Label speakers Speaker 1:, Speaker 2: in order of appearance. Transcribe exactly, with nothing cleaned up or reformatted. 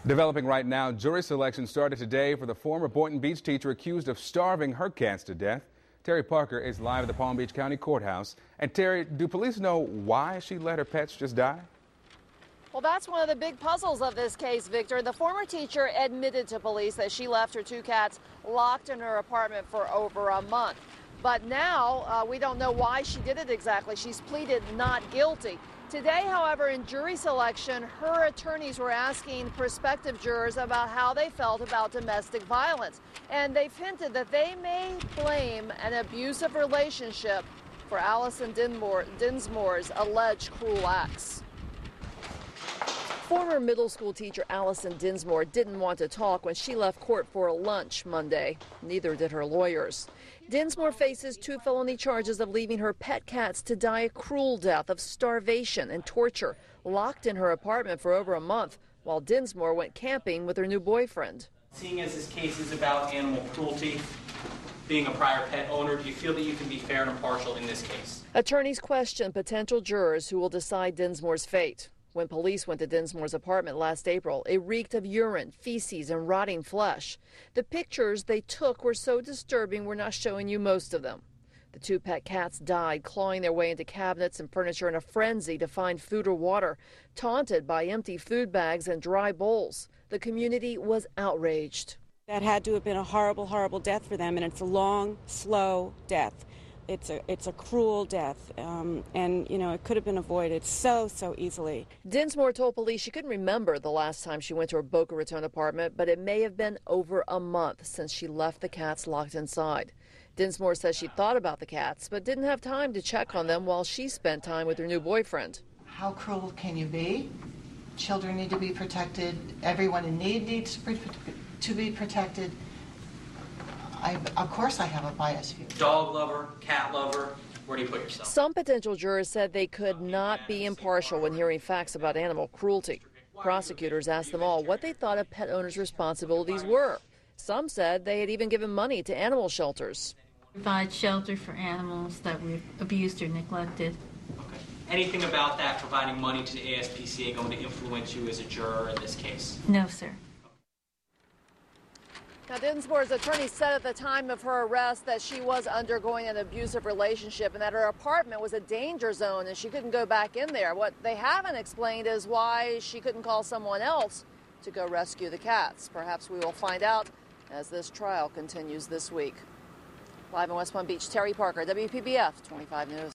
Speaker 1: Developing right now, jury selection started today for the former Boynton Beach teacher accused of starving her cats to death. Terry Parker is live at the Palm Beach County Courthouse. And Terry, do police know why she let her pets just die?
Speaker 2: Well, that's one of the big puzzles of this case, Victor. The former teacher admitted to police that she left her two cats locked in her apartment for over a month. But now uh, we don't know why she did it exactly. She's pleaded not guilty. Today, however, in jury selection, her attorneys were asking prospective jurors about how they felt about domestic violence. And they've hinted that they may blame an abusive relationship for Alison Dinsmore, Dinsmore's alleged cruel acts. Former middle school teacher Alison Dinsmore didn't want to talk when she left court for a lunch Monday. Neither did her lawyers. Dinsmore faces two felony charges of leaving her pet cats to die a cruel death of starvation and torture, locked in her apartment for over a month, while Dinsmore went camping with her new boyfriend.
Speaker 3: Seeing as this case is about animal cruelty, being a prior pet owner, do you feel that you can be fair and impartial in this case?
Speaker 2: Attorneys question potential jurors who will decide Dinsmore's fate. When police went to Dinsmore's apartment last April, it reeked of urine, feces, and rotting flesh. The pictures they took were so disturbing we're not showing you most of them. The two pet cats died clawing their way into cabinets and furniture in a frenzy to find food or water, taunted by empty food bags and dry bowls. The community was outraged.
Speaker 4: That had to have been a horrible, horrible death for them, and it's a long, slow death. It's a, it's a cruel death, um, and, you know, it could have been avoided so, so easily.
Speaker 2: Dinsmore told police she couldn't remember the last time she went to her Boca Raton apartment, but it may have been over a month since she left the cats locked inside. Dinsmore says she thought about the cats, but didn't have time to check on them while she spent time with her new boyfriend.
Speaker 5: How cruel can you be? Children need to be protected. Everyone in need needs to be protected. I, of course I have a bias view.
Speaker 3: Dog lover, cat lover, where do you put yourself?
Speaker 2: Some potential jurors said they could not be impartial when hearing facts about animal cruelty. Prosecutors asked them all what they thought a pet owner's responsibilities were. Some said they had even given money to animal shelters.
Speaker 6: Provide shelter for animals that were abused or neglected.
Speaker 3: Okay. Anything about that, providing money to the A S P C A, going to influence you as a juror in this case?
Speaker 6: No, sir.
Speaker 2: Now, Dinsmore's attorney said at the time of her arrest that she was undergoing an abusive relationship and that her apartment was a danger zone and she couldn't go back in there. What they haven't explained is why she couldn't call someone else to go rescue the cats. Perhaps we will find out as this trial continues this week. Live in West Palm Beach, Terry Parker, W P B F twenty-five News.